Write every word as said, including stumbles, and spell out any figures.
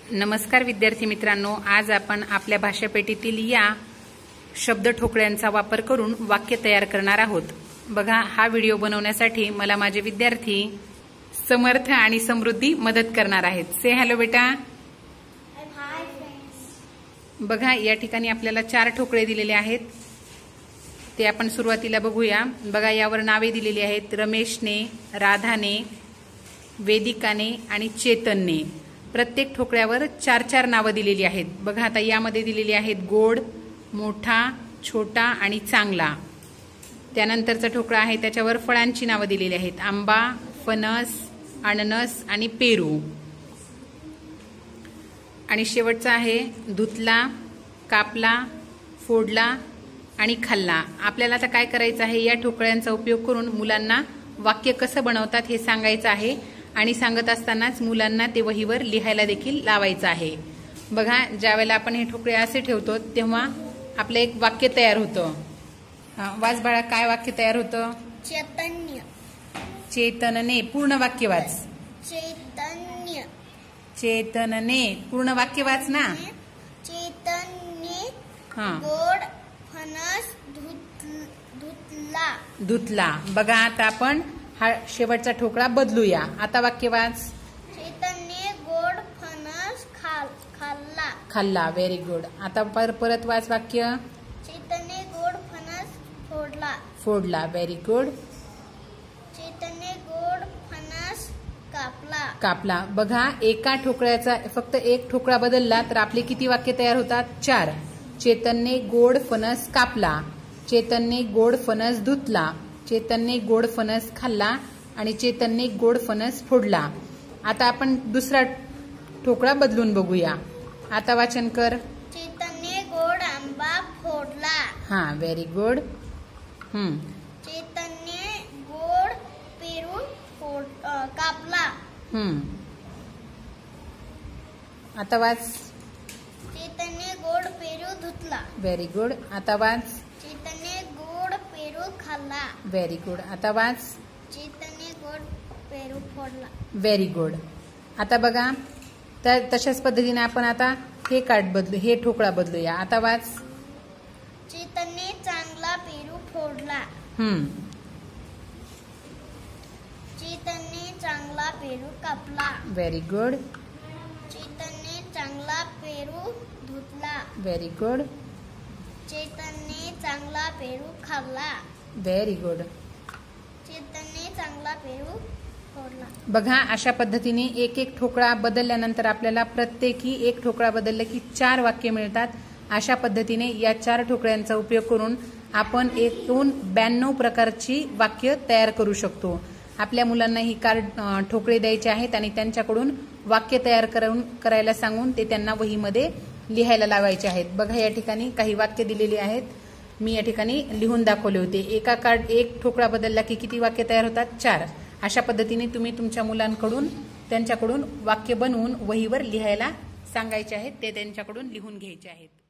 नमस्कार विद्यार्थी मित्रांनो, आज आपण आपल्या भाषापेटीतील या शब्द ठोकळ्यांचा वापर करून वाक्य तयार करणार आहोत। बघा, हा व्हिडिओ बनवण्यासाठी मला माझे विद्यार्थी समर्थ आणि समृद्धी मदत करणार आहेत। से हॅलो बेटा। Hi friends. बघा, या ठिकाणी आपल्याला चार ठोकळे दिलेले आहेत, ते आपण सुरुवातीला बघूया। बघा, यावर नावे दिलेली आहेत, रमेशने, राधाने, वेदिकाने आणि चेतनने। प्रत्येक ठोकळ्यावर चार चार नावं दिलेली आहेत। बघा, आता यामध्ये दिलेली आहेत गोड, मोठा, छोटा आणि चांगला। त्यानंतरचा ठोकळा आहे, त्याच्यावर फळांची नावं दिलेली आहेत, आंबा, फणस, अननस आणि पेरू। आणि शेवटचा आहे धुतला, कापला, फोडला आणि खाल्ला। आपल्याला आता काय करायचं आहे, या ठोकळ्यांचा उपयोग करून मुलांना वाक्य कसं बनवतात हे सांगायचं आहे आणि सांगत असतानाच मुलांना ते वहीवर लिहायला देखील लावायचं आहे। बघा, ज्यावेळेला आपण हे ठोकळे असे ठेवतो तेव्हा आपलं एक वाक्य तयार होतं। वाच बाळा, काय वाक्य तयार होतं? चैतन्य। चेतनने, पूर्ण वाक्य वाच। चैतन्य। चेतनने, पूर्ण वाक्य वाच ना। चैतन्य हा, गोड फणस धुतला। धुतला। बघा, आता आपण हा शेवटचा ठोकळा बदलूया। आता वाक्य वाच। चैतन्य गोड फणस खाल्ला। खाल्ला, व्हेरी गुड। आता पर परत वाच वाक्य। चैतन्य गोड फणस फोडला। फोडला, व्हेरी गुड। चैतन्य गोड फणस कापला। कापला। बघा, एका ठोकळ्याचा फक्त एक ठोकळा बदलला तर आपले किती वाक्य तयार होतात? चार। चेतनने गोड फणस कापला, चेतनने गोड फणस धुतला, चेतनने गोड फणस खाल्ला आणि चेतनने गोड फणस फोडला। आता आपण दुसरा ठोकळा बदलून बघूया। आता वाचन कर। चैतन्य गोड आंबा फोडला। हा, व्हेरी गुड। हम्म चैतन्य गोड पेरू फोड कापला। हम्म आता वाच। चैतन्य गोड पेरू धुतला। Very good. आता वाच। चैतन्य गोड पेरू खाल्ला। Very good. आता वाच। चैतन्य गोड पेरू फोडला। Very good. आता बघा, तर तशाच पद्धतीने आपण आता हे कार्ड बदलू, हे ठोकळा बदलूया। आता वाच। चैतन्य चांगला पेरू फोडला। हम्म चैतन्य चांगला पेरू कापला। Very good. चैतन्य चांगला पेरू धुतला। Very good. चैतन्य चांगला पेरू खाल्ला। Very good. चैतन्य चांगला पेरू फोडला। बघा, अशा पद्धतीने एक एक ठोकळा बदलल्यानंतर आपल्याला प्रत्येकी एक ठोकळा बदलला की चार वाक्य मिळतात। अशा पद्धतीने या चार ठोकळ्यांचा उपयोग करून आपण एकूण ब्याण्णव प्रकारची वाक्य तयार करू शकतो। आपल्या मुलांना ही कार्ड ठोकळे द्यायचे आहेत आणि त्यांच्याकडून वाक्य तयार करून करायला सांगून ते त्यांना वहीमध्ये लिहायला लावायचे आहेत। बघा, या ठिकाणी काही वाक्य दिलेली आहेत, मी या ठिकाणी लिहून दाखवले होते। एका कार्ड एक ठोकळा बदलला की किती वाक्य तयार होतात? चार। अशा पद्धतीने तुम्ही तुमच्या मुलांकडून त्यांच्याकडून वाक्य बनवून वहीवर लिहायला सांगायचे आहेत, ते त्यांच्याकडून लिहून घ्यायचे आहेत।